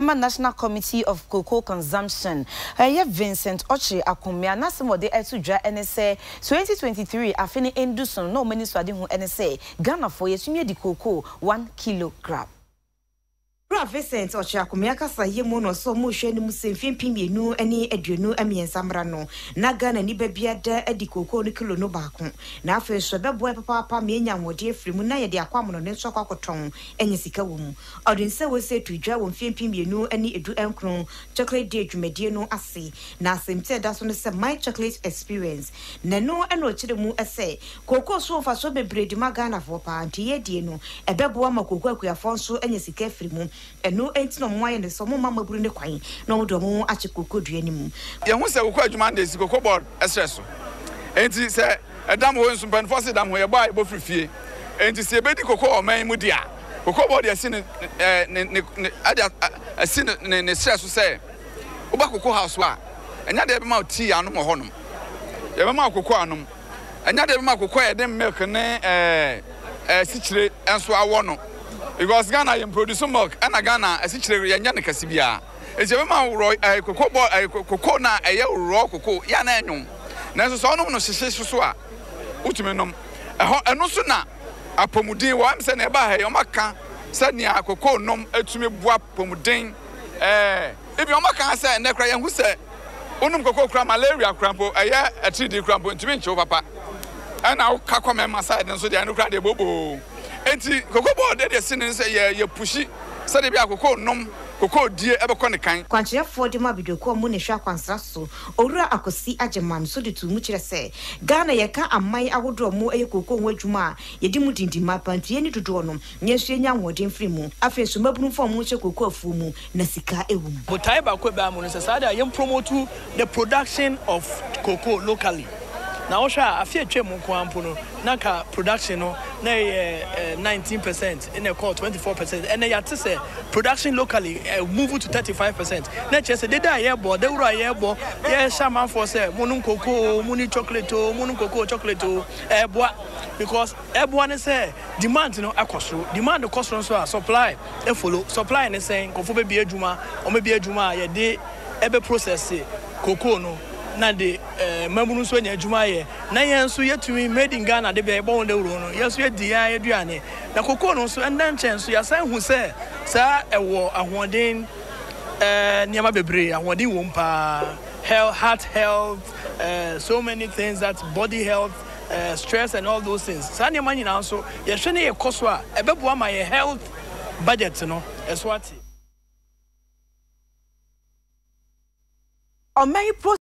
Chema National Committee of Cocoa Consumption. Vincent Ochi Akumia Nasimode Etudra NSA 2023 afini Enduson no many swadi hu NSA Ghana for yesumye di cocoa 1 kilogram. Vincent Ochi Akumia kasa yemu no so mu hwe ni musemfin pimienu ani aduonu amiensamra no na Ghana ni babia da edi cocoa no kilo no baako na afa so beboa papa me nya nwode afirimu na ye de akwam no ne nso kwakoton enye sika wo mu odinse we se tudwa wo mfin pimienu ani edu enkron chocolate day dwumadie no ase na asemte da so no se my chocolate experience na no eno kire mu ese cocoa so fa so bebredi ma Ghana fo pa anti ye die no ebeboa ma cocoa akuyafo so enye sika afirimu eno enti no mwaye ne so mo mama buru ne kwan na odo mo ache cocoa dua ni mu ye hu se cocoa adwuma de si cocoa board esreso enti se edam ho nsumpan fo se dam ho ye ba bo frifie enti se bedi cocoa o man mu dia cocoa board yesi ne asi ne stress se oba cocoa house wa enya de be ma tea anu mo honum ye be ma cocoa anum enya de be ma cocoa ye dem milk ne sichire enso awo no because Ghana you produce milk and Ghana asichire ye nya ne kasibia enti be ma cocoa board cocoa na eye raw cocoa ya na enwum na so no no hihye so a utumi nom eno so na apomuden wo am se na e ba ha yo maka se ne cocoa nom atumi boa pomuden ebi o maka se ne kra ye hu se onum cocoa kra malaria krampo eye atridi krampo ntumi nche papa ana o ka kwame ma side nso de anu kra de bobo enti cocoa board de sinin se ye pushi se de bia cocoa nom cocoa die ebekọ ne kan kwanchefo de ma bidoko mu ne hwa kwansra so owura akosi ageman so de tu mu kire se Ghana ye ka amai awodo mu eye cocoa ho adwuma ye di mu dindima pantie ni dodo no nyehwe nya nwode mfiri mu afeso mabunu fo mu che cocoa fu mu na sika ewu botai ba ko ba mu no se sada ye promote the production of cocoa locally. Now, after Chemo Kwampuno, Naka production no 19%, in a call 24%, and they had to say production locally move to 35%. Not just a day airboard, they were airboard, yes, shaman for say, Monum cocoa, Muni chocolate, Monum cocoa chocolate, airboard, because everyone is say demand, demand the cost so supply, a follow supply and saying, Kofu be a Juma, or maybe a Juma, a day, every process, cocoa no. Na de mamunu so nya adwuma ye na yenso yetumi made in Ghana de be bon de wuro no yenso ye di ya aduane na cocoa no so enda nchen so ya san hu se sa ewo ahoden niama bebre ahoden wo mpa heart health so many things, that body health, stress and all those things sa niama nyina so ye hwe ne ye koso a ebeboa ma ye health budget no eswati